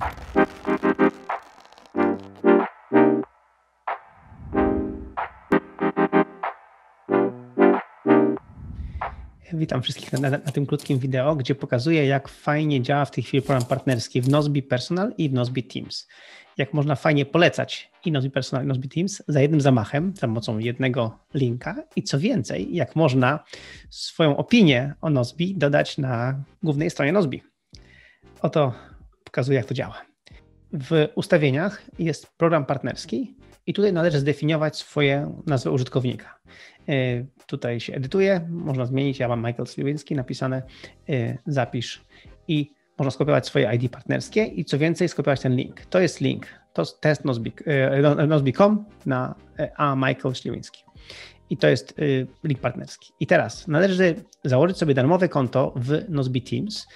Witam wszystkich na tym krótkim wideo, gdzie pokazuję, jak fajnie działa w tej chwili program partnerski w Nozbe Personal i w Nozbe Teams. Jak można fajnie polecać i Nozbe Personal i Nozbe Teams za jednym zamachem, za pomocą jednego linka i co więcej, jak można swoją opinię o Nozbe dodać na głównej stronie Nozbe. Oto pokazuję, jak to działa. W ustawieniach jest program partnerski i tutaj należy zdefiniować swoją nazwę użytkownika. Tutaj się edytuje, można zmienić, ja mam Michael Sliwinski napisane, zapisz i można skopiować swoje ID partnerskie i co więcej skopiować ten link. To jest link, to jest test Nozbe.com na a Michael Sliwinski i to jest link partnerski. I teraz należy założyć sobie darmowe konto w Nozbe Teams.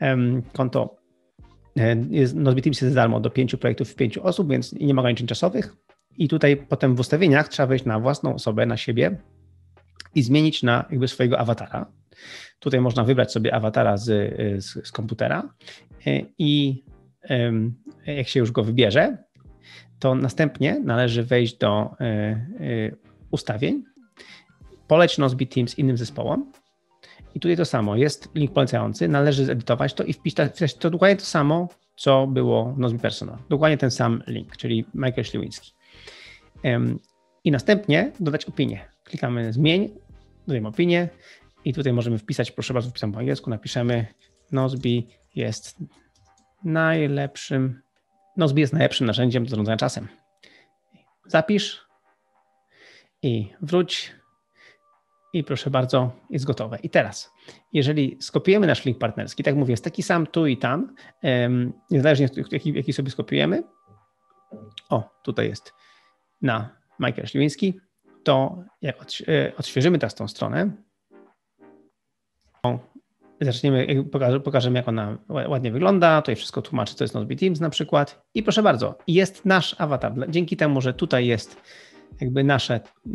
Nozbe Teams jest za darmo do 5 projektów w 5 osób, więc nie ma ograniczeń czasowych. I tutaj potem w ustawieniach trzeba wejść na własną osobę, na siebie i zmienić na jakby swojego awatara. Tutaj można wybrać sobie awatara z komputera i jak się już go wybierze, to następnie należy wejść do ustawień, poleć Nozbe Teams innym zespołom i tutaj to samo, jest link polecający, należy zedytować to i wpisać to dokładnie to samo, co było w Nozbe Personal. Dokładnie ten sam link, czyli Michael Sliwinski. I następnie dodać opinię. Klikamy zmień, dodajemy opinię i tutaj możemy wpisać, proszę bardzo, wpisam po angielsku, napiszemy Nozbe jest najlepszym narzędziem do zarządzania czasem. Zapisz i wróć i proszę bardzo, jest gotowe. I teraz, jeżeli skopiujemy nasz link partnerski, tak mówię, jest taki sam tu i tam, niezależnie jaki sobie skopiujemy, tutaj jest na Michael Sliwinski, to jak odświeżymy teraz tą stronę, pokażemy, jak ona ładnie wygląda, tutaj wszystko tłumaczy, co jest Nozbe Teams na przykład i proszę bardzo, jest nasz awatar. Dzięki temu, że tutaj jest jakby nasz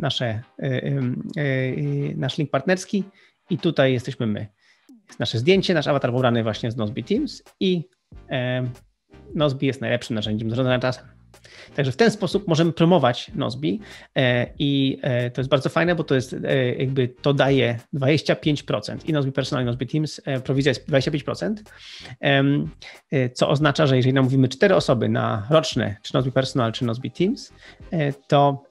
link partnerski i tutaj jesteśmy my. Jest nasze zdjęcie, nasz awatar pobrany właśnie z Nozbe Teams i Nozbe jest najlepszym narzędziem do zarządzania czasem. Także w ten sposób możemy promować Nozbe i to jest bardzo fajne, bo to jest jakby to daje 25% i Nozbe Personal i Nozbe Teams, prowizja jest 25%, co oznacza, że jeżeli namówimy 4 osoby na roczne, czy Nozbe Personal, czy Nozbe Teams, to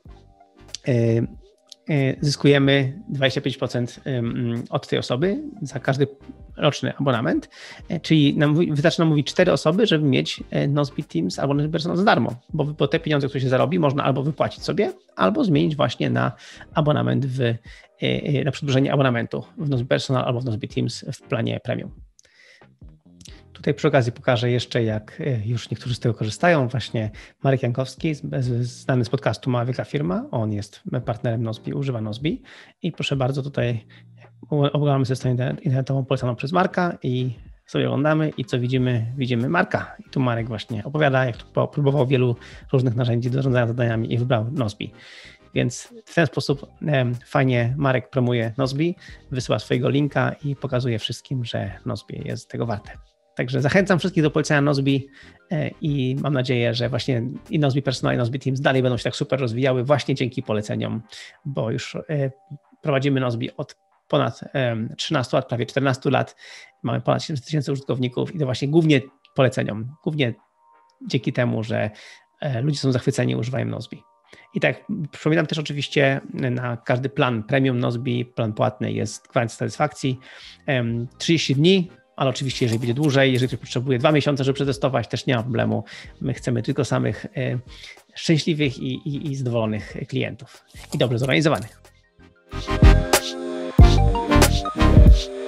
zyskujemy 25% od tej osoby za każdy roczny abonament, czyli wystarczy namówić 4 osoby, żeby mieć Nozbe Teams albo Nozbe Personal za darmo, bo te pieniądze, które się zarobi, można albo wypłacić sobie, albo zmienić właśnie na abonament na przedłużenie abonamentu w Nozbe Personal albo w Nozbe Teams w planie premium. Tutaj przy okazji pokażę jeszcze, jak już niektórzy z tego korzystają. Właśnie Marek Jankowski, znany z podcastu Mała Wielka Firma. On jest partnerem Nozbe, używa Nozbe i proszę bardzo, tutaj oglądamy ze stronę internetową polecaną przez Marka i sobie oglądamy i co widzimy? Widzimy Marka. I tu Marek właśnie opowiada, jak próbował wielu różnych narzędzi do zarządzania zadaniami i wybrał Nozbe. Więc w ten sposób fajnie Marek promuje Nozbe, wysyła swojego linka i pokazuje wszystkim, że Nozbe jest tego warte. Także zachęcam wszystkich do polecenia Nozbe i mam nadzieję, że właśnie i Nozbe Personal, i Nozbe Teams dalej będą się tak super rozwijały właśnie dzięki poleceniom, bo już prowadzimy Nozbe od ponad 13 lat, prawie 14 lat. Mamy ponad 700 000 użytkowników i to właśnie głównie poleceniom, głównie dzięki temu, że ludzie są zachwyceni, używają Nozbe. I tak, przypominam też oczywiście, na każdy plan premium Nozbe, plan płatny jest gwarancja satysfakcji, 30 dni, ale oczywiście jeżeli będzie dłużej, jeżeli ktoś potrzebuje 2 miesiące, żeby przetestować, też nie ma problemu. My chcemy tylko samych szczęśliwych i zadowolonych klientów i dobrze zorganizowanych.